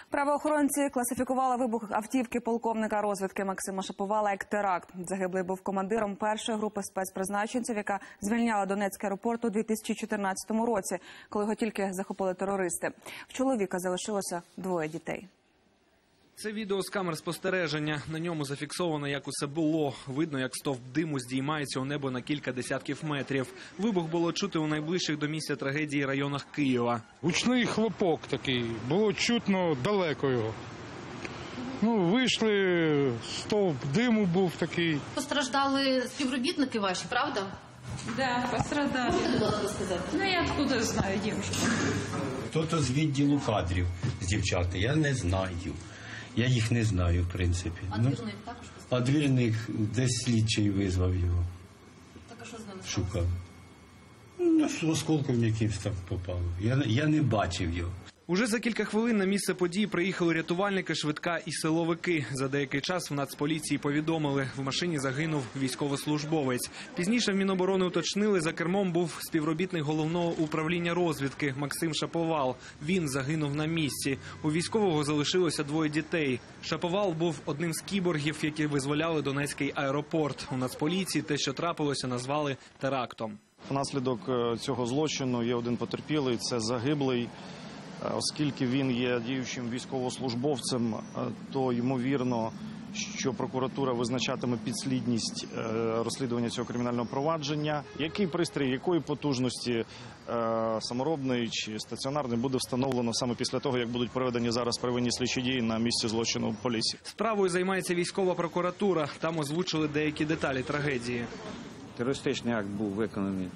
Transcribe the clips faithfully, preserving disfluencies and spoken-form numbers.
Правоохоронці класифікували вибух автівки полковника розвідки Максима Шаповала як теракт. Загиблий був командиром першої групи спецпризначенців, яка звільняла Донецький аеропорт у дві тисячі чотирнадцятому році, коли його тільки захопили терористи. В чоловіка залишилося двоє дітей. Це відео з камер спостереження. На ньому зафіксовано, як усе було. Видно, як стовп диму здіймається у небо на кілька десятків метрів. Вибух було чути у найближчих до місця трагедії районах Києва. Гучний хлопок такий, було чутно далеко його. Ну, вийшли, стовп диму був такий. Постраждали співробітники ваші, правда? Да, пострадали. Можете, будь ласка, сказати? Ну, я откуда знаю, девушка. Хто-то з відділу кадрів з дівчата, я не знаю. Я їх не знаю, в принципі. А двірник також постраждав? А двірник десь слідчий визвав його. Так, а що з ними сталося? Шукав. Ну, з осколком якимось там попало. Я, я не бачив його. Уже за кілька хвилин на місце події приїхали рятувальники, швидка і силовики. За деякий час в Нацполіції повідомили, в машині загинув військовослужбовець. Пізніше в Міноборони уточнили, за кермом був співробітник головного управління розвідки Максим Шаповал. Він загинув на місці. У військового залишилося двоє дітей. Шаповал був одним з кіборгів, які визволяли Донецький аеропорт. У Нацполіції те, що трапилося, назвали терактом. Внаслідок цього злочину є один потерпілий, це загиблий. Оскільки він є діючим військовослужбовцем, то ймовірно, що прокуратура визначатиме підслідність розслідування цього кримінального провадження. Який пристрій, якої потужності, саморобний чи стаціонарний, буде встановлено саме після того, як будуть проведені зараз первинні слідчі дії на місці злочину в поліції. Справою займається військова прокуратура. Там озвучили деякі деталі трагедії. Терористичний акт був виконаний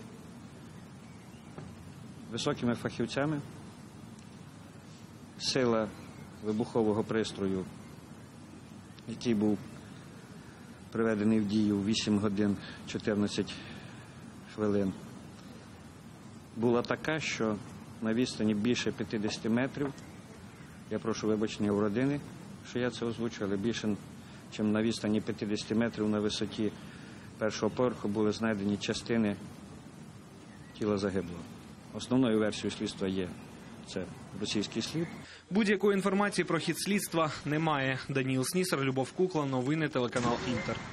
високими фахівцями. Сила вибухового пристрою, який був приведений в дію вісім годин чотирнадцять хвилин, була така, що на відстані більше п'ятдесят метрів, я прошу вибачення у родини, що я це озвучу, але більше, ніж на відстані п'ятдесят метрів на висоті першого поверху були знайдені частини тіла загиблого. Основною версією слідства є це російський слід. Будь-якої інформації про хід слідства немає. Даніл Снісар, Любов Кукла, новини, телеканал Інтер.